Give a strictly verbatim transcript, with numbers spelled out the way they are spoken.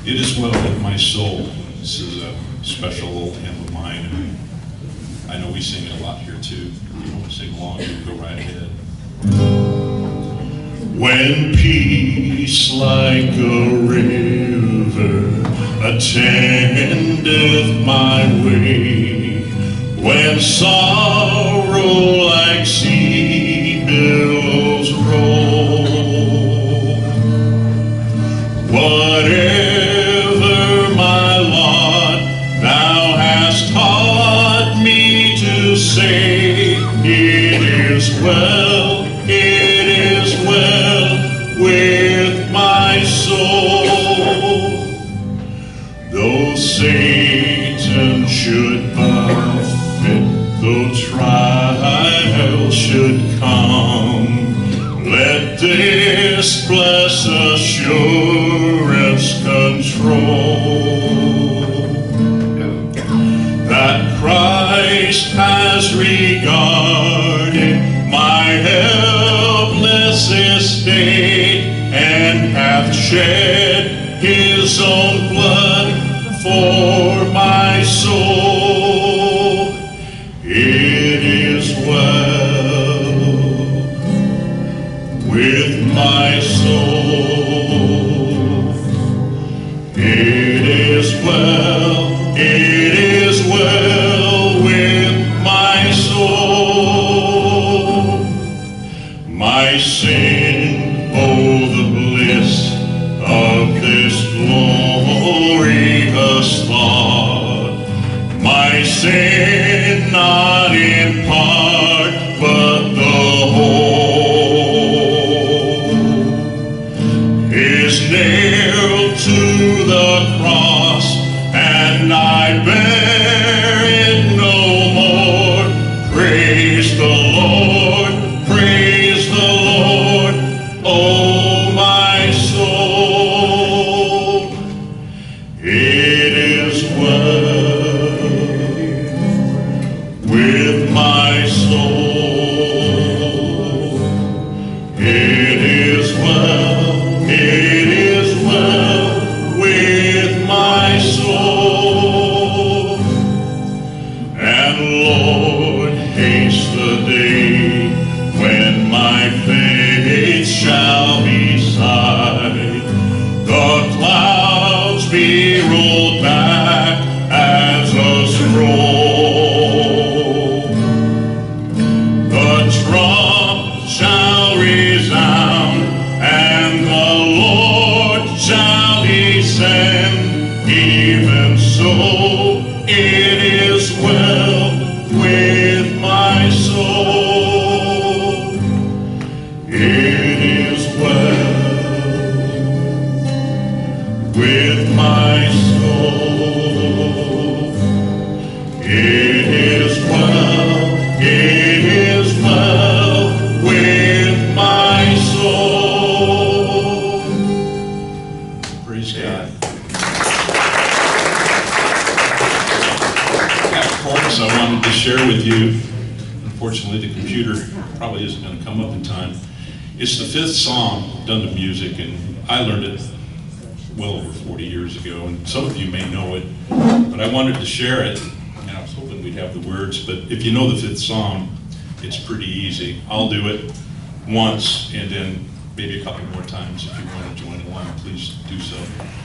It is well with my soul. This is a special little hymn of mine, and I know we sing it a lot here too. If you want to sing along, you can go right ahead. When peace like a river attendeth my way, when sorrow like sea billows roll, whatever my lot, thou hast taught me to say, it is well, it is well with my soul. Though Satan should buffet, though trial should come, let this blessed assurance control, that Christ has regarded my helpless estate, and hath shed his own blood for my soul. It is well with my soul. It is well, it is well with my soul. My sin, oh the bliss of this glorious thought, my sin not in part but the whole, is nailed to the cross, and I bear it no more. Praise the Lord, praise the Lord, oh my soul. It is well with my soul. It is well, it is well with my soul. And Lord, haste the day when my faith shall be sight, the clouds be rolled back as a scroll, the trump shall resound, and the Lord shall descend. Even so, it is well with my soul. It is well with my soul. It is well, it is well with my soul. Praise God. That chorus I wanted to share with you. Unfortunately, the computer probably isn't going to come up in time. It's the fifth song done to music, and I learned it well over forty years ago, and some of you may know it, but I wanted to share it, and I was hoping we'd have the words. But if you know the fifth song, it's pretty easy. I'll do it once, and then maybe a couple more times. If you want to join along, please do so.